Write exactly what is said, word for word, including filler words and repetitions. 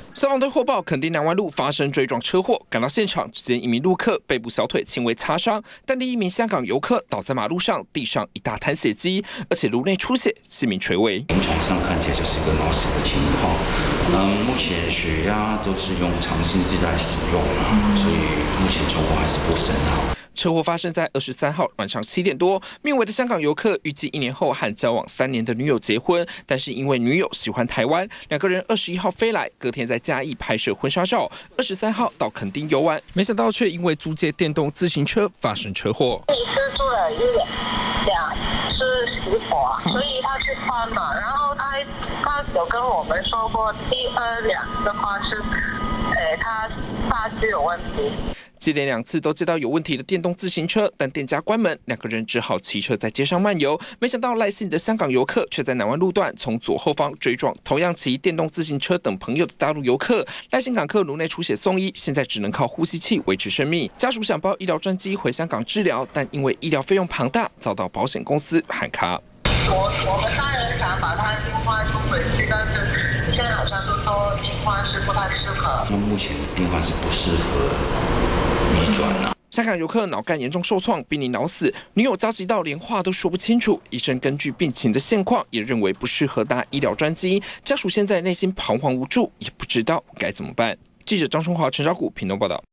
消防队获报，垦丁南湾路发生追撞车祸，赶到现场，只见一名路客背部小腿轻微擦伤，但另一名香港游客倒在马路上，地上一大滩血迹，而且颅内出血，性命垂危。 临床上看起来就是一个脑死的情况。嗯，目前血压都是用长心剂在使用了，所以目前状况还是不是很好。 车祸发生在二十三号晚上七点多，命危的香港游客预计一年后和交往三年的女友结婚，但是因为女友喜欢台湾，两个人二十一号飞来，隔天在嘉义拍摄婚纱照，二十三号到垦丁游玩，没想到却因为租借电动自行车发生车祸。 你是住了一两两是媳妇啊，所以他是宽嘛，然后他他有跟我们说过，第二辆的话是，呃，他发质有问题。 接连两次都接到有问题的电动自行车，但店家关门，两个人只好骑车在街上漫游。没想到赖姓的香港游客却在南湾路段从左后方追撞同样骑电动自行车等朋友的大陆游客。赖姓港客颅内出血送医，现在只能靠呼吸器维持生命。家属想报医疗专机回香港治疗，但因为医疗费用庞大，遭到保险公司喊卡。 我我们当然想把他新欢送回去，但是现在好像都说新欢是不太适合。 那目前的病患是不适合香港游客脑干严重受创，濒临脑死，女友着急到连话都说不清楚。医生根据病情的现况，也认为不适合搭医疗专机。家属现在内心彷徨无助，也不知道该怎么办。记者张春华、陈昭谷屏东报道。